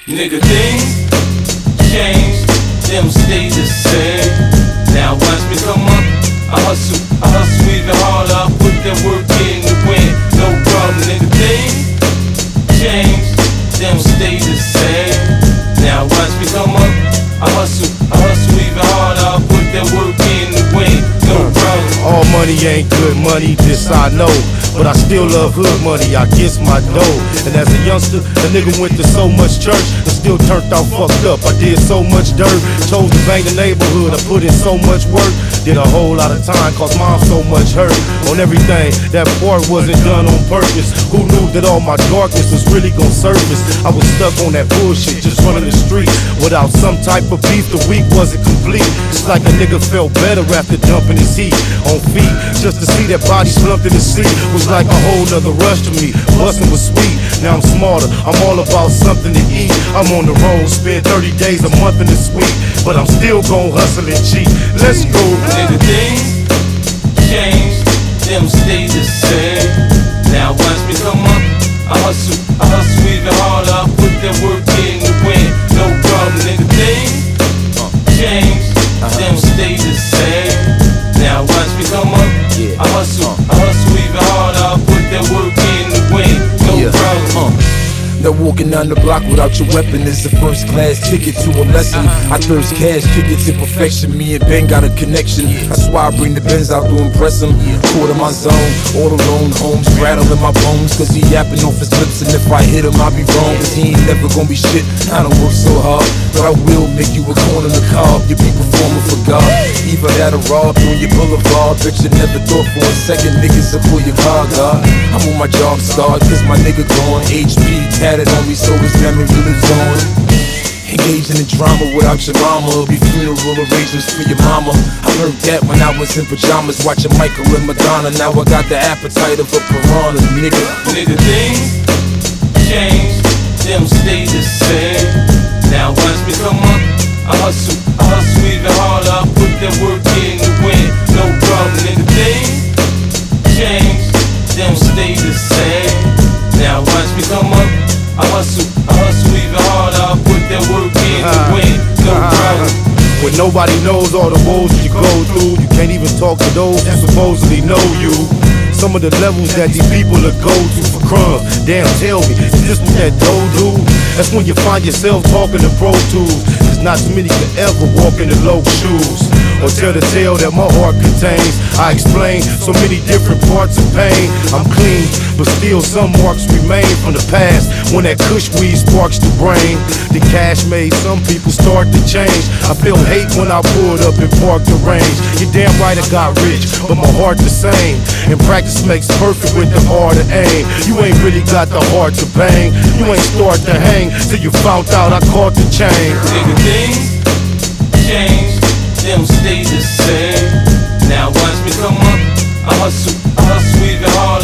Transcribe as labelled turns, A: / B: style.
A: Nigga, things change, them stay the same. Now watch me come up, I hustle even harder, I put that work in the wind. No problem, nigga, things change, them stay the same. Now watch me come up, I hustle even harder, I put that work in the wind. No problem.
B: All money ain't good money, this I know, but I still love hood money, I guess my dough. And as a youngster, a nigga went to so much church and still turned out fucked up. I did so much dirt, chose to bang the neighborhood, I put in so much work. Did a whole lot of time, cause mom so much hurt on everything. That part wasn't done on purpose. Who knew that all my darkness was really gon' surface? I was stuck on that bullshit, just running the street. Without some type of beef, the week wasn't complete. It's like a nigga felt better after dumping his heat on feet. Just to see that body slumped in the seat was like a whole nother rush to me. Bustin' was sweet, now I'm smarter, I'm all about something to eat. I'm on the road, spend 30 days a month in the suite, but I'm still gon' hustle and cheat. Let's go.
A: Nigga, things change, them stay the same. Now watch me come up, I hustle even harder, I put that work in the wind. No problem, nigga, things change, them stay the same. Now watch me come up, I hustle even harder, I put that work in the wind. No problem.
C: Now walking down the block without your weapon is a first class ticket to a lesson. I thirst cash, kick it to perfection. Me and Ben got a connection. That's why I bring the Benz out to impress him. Caught in my zone, all alone, homes rattling my bones, cause he yapping off his lips. And if I hit him, I'll be wrong, cause he ain't never gonna be shit. I don't work so hard, but I will make you a corner in the car. You be performing for God. Either that or rob on your boulevard. Bitch, you never thought for a second niggas will pull your car, God. I'm on my job start, cause my nigga gone. HP tatted on me, so his memory lives on. Engaging in drama without your mama, it'll be funeral arrangements for your mama. I learned that when I was in pajamas, watching Michael and Madonna. Now I got the appetite of a piranha, nigga.
A: Nigga, things change, them stay the same. Now watch me come up, I hustle even harder, I put that work in the wind. No problem, nigga, things change, them stay the same. Now watch me come up, I hustle even harder, I put that work in the wind. No problem.
B: When nobody knows all the woes you go through, you can't even talk to those who supposedly know you. Some of the levels that these people will go to for crumbs. Damn, tell me, is this what that dough do? That's when you find yourself talking to Pro Tools. Cause not too many can ever walk in the low shoes or tell the tale that my heart contains. I explain so many different parts of pain. I'm clean, but still some marks remain from the past when that kush weed sparks the brain. The cash made some people start to change. I feel hate when I pulled up and parked the range. You're damn right I got rich, but my heart the same. And practice makes perfect with the heart to aim. You ain't really got the heart to bang. You ain't start to hang till you found out I caught the chain.
A: Nigga, things change, them stay the same. Now watch me come up, I hustle even harder.